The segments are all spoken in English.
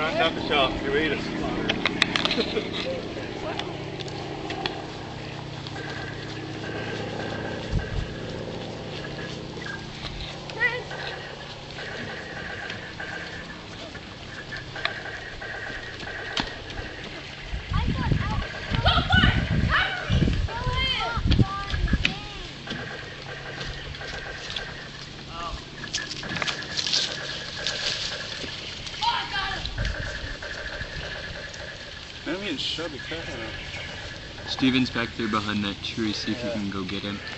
on top of the shelf. You're ready to slaughter. I'm getting shoved the crap out of. Steven's back there behind that tree, see if you can go get him.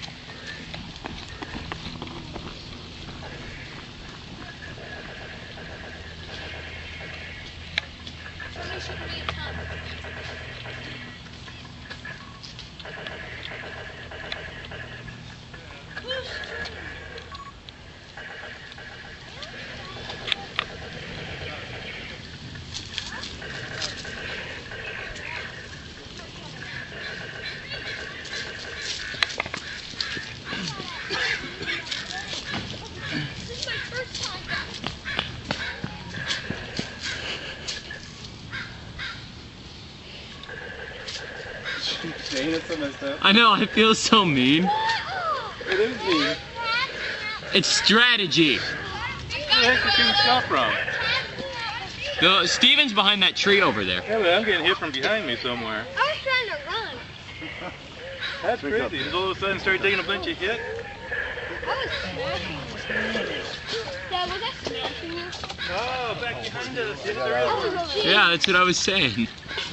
I know, I feel so mean. It is mean. It's strategy. Where the heck did you come from? Steven's behind that tree over there. Yeah, but I'm getting hit from behind me somewhere. I was trying to run. That's crazy. Just all of a sudden started taking a bunch of hit. I was smashing you. Dad, was I smashing you? Oh, back behind us. Yeah, that's what I was saying.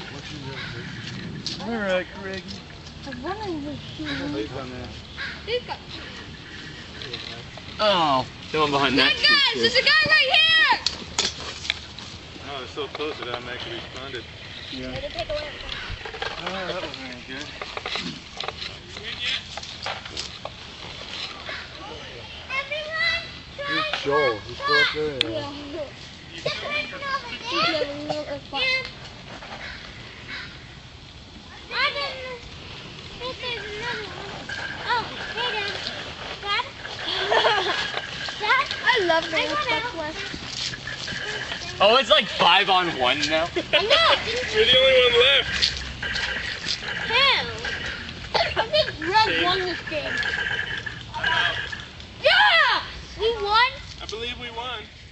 Alright, Greg. I'm running this shoe. Oh, the one behind that tree. Guys, there's a guy right here! Oh, it's so close that I'm actually responded. Yeah. Take away. Oh, that was very good. Who's Joel? He's still up there? Yeah. I love the West. Oh, it's like 5-on-1 now. I know. You're the only one left. Him. I think Greg won this game. Yeah! We won? I believe we won.